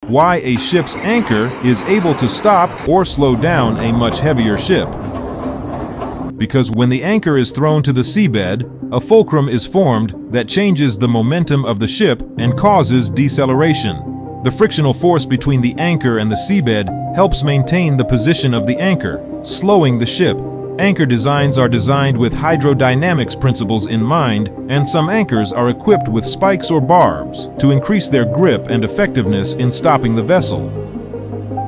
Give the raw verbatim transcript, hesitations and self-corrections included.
why a ship's anchor is able to stop or slow down a much heavier ship. Because when the anchor is thrown to the seabed, a fulcrum is formed that changes the momentum of the ship and causes deceleration. The frictional force between the anchor and the seabed helps maintain the position of the anchor, slowing the ship. Anchor designs are designed with hydrodynamics principles in mind, and some anchors are equipped with spikes or barbs to increase their grip and effectiveness in stopping the vessel.